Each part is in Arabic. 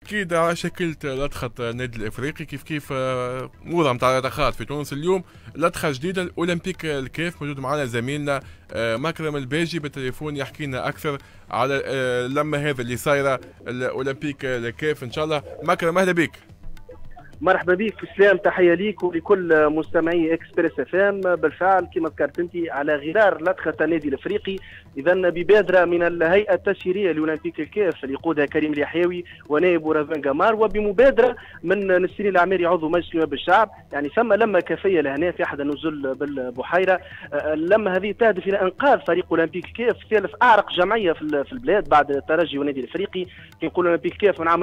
اكيد على شكل لدخة النادي الافريقي كيف موضة نتاع لدخات في تونس اليوم. لدخة جديدة الاولمبيك الكاف. موجود معنا زميلنا مكرم الباجي بالتليفون يحكي لنا اكثر على اللمة هذا اللي صايرة الاولمبيك الكاف. ان شاء الله مكرم اهلا بك. مرحبا بك اسلام، تحيه ليك ولكل مستمعي اكسبريس اف ام. بالفعل كما ذكرت انت على غرار لدخه النادي الافريقي، اذا ببادره من الهيئه التسييريه لاولمبيك الكاف اللي يقودها كريم اليحيوي ونائب رافان جمار، وبمبادره من نسرين العميري عضو مجلس نواب الشعب. يعني ثم لما كافيه لهنا في احد النزل بالبحيره. اللمه هذه تهدف الى انقاذ فريق اولمبيك الكاف، ثالث اعرق جمعيه في البلاد بعد الترجي والنادي الافريقي. كي نقول اولمبيك الكاف من عام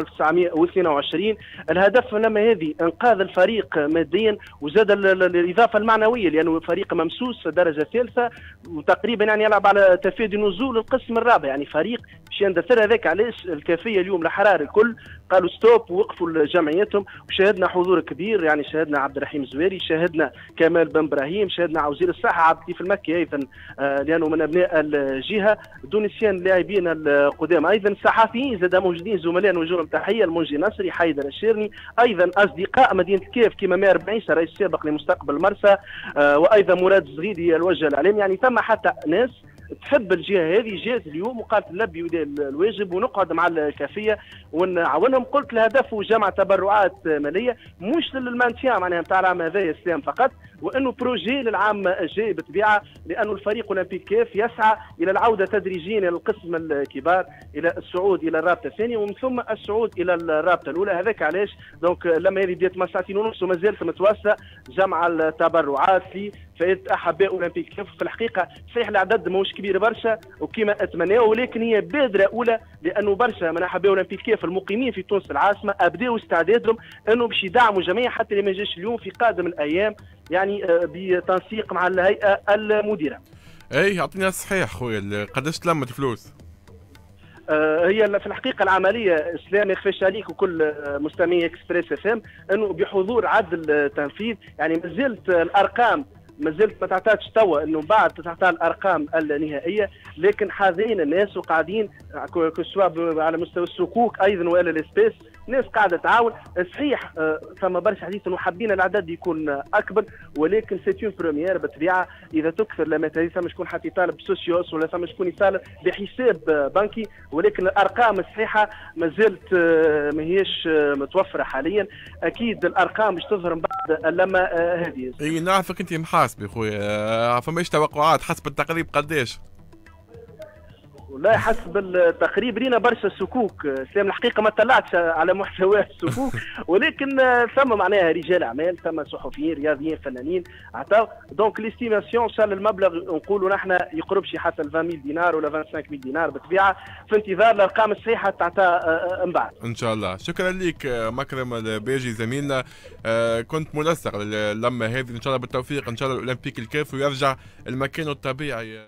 1922. الهدف من اللمه هذه انقاذ الفريق ماديا وزاد الاضافه المعنويه، لانه فريق ممسوس في الدرجه الثالثه وتقريبا يعني يلعب على تفادي نزول القسم الرابع. يعني فريق باش يندثر. هذاك علاش الكافيه اليوم الاحرار الكل قالوا ستوب ووقفوا جمعيتهم، وشاهدنا حضور كبير. يعني شاهدنا عبد الرحيم الزويري، شاهدنا كمال بن ابراهيم، شاهدنا وزير الصحه عبد اللطيف المكي ايضا لانه من ابناء الجهه، دون نسيان اللاعبين القدام ايضا، الصحفيين زاد موجودين، زملاء نوجههم تحيه، المنجي نصري، حيدر الشيرني، ايضا اصدقاء مدينه الكاف كما ماهر بن عيسى رئيس سابق لمستقبل مرسى، وايضا مراد الزغيدي الوجه الاعلامي. يعني ثم حتى ناس تحب الجهه هذه جات اليوم وقالت نلبي الواجب ونقعد مع الكافيه ونعاونهم. قلت الهدف هو جمع تبرعات ماليه مش للمانتيان معناها نتاع العام هذا يا اسلام فقط، وانه بروجي للعام الجاي بالطبيعه، لانه الفريق اولمبيك كاف يسعى الى العوده تدريجيا الى القسم الكبار، الى الصعود الى الرابطه الثانيه ومن ثم الصعود الى الرابطه الاولى. هذاك علاش دونك لما هذه بدات من ساعتين ونص وما زالت متواصله جمع التبرعات في فائده احباء اولمبيك كاف. في الحقيقه صحيح العدد ماهوش كبير برشا وكما اتمناه، ولكن هي بادره اولى، لانه برشا من احباء اولمبيك كاف المقيمين في تونس العاصمه ابداوا استعدادهم انه باش يدعموا جميع حتى اللي ما جاش اليوم في قادم الايام، يعني بتنسيق مع الهيئه المديره. اي اعطينا صحيح خويا قداش تلمت فلوس؟ هي في الحقيقه العمليه اسلام ما يخفاش عليك وكل مستمعي اكسبريس اف ام انه بحضور عدل التنفيذ. يعني ما زلت الارقام ما تعطاتش توا، انه بعد تعطى الارقام النهائيه، لكن حاضرين الناس وقاعدين سواء على مستوى الصكوك ايضا والا الاسبيس، ناس قاعده تعاون. صحيح ثم برشا حديث انه حابين العدد يكون اكبر، ولكن سيت اون بروميير بالطبيعه. اذا تكثر لما ثم شكون حتى يطالب بسوسيوس ولا ثم شكون يطالب بحساب بنكي، ولكن الارقام الصحيحه ما زلت ماهيش متوفره حاليا. اكيد الارقام باش تظهر من بعد اللمه هذه. اي نعرفك انت محاسب يا خويا، فماش توقعات حسب التقريب قداش؟ والله حسب التقريب لينا برشا سكوك سلام. الحقيقه ما طلعتش على محتوى السكوك، ولكن ثم معناها رجال اعمال، ثم صحفيين رياضيين فنانين عطاو. دونك ليستيماسيون ان شاء الله المبلغ نقولوا نحن يقرب شي حتى 20000 دينار ولا 25000 دينار بالطبيعه، في انتظار الارقام الصحيحه تعطى من بعد. ان شاء الله. شكرا لك مكرم الباجي زميلنا، كنت منسق للمه هذه. ان شاء الله بالتوفيق، ان شاء الله الاولمبيك الكاف ويرجع المكان الطبيعي.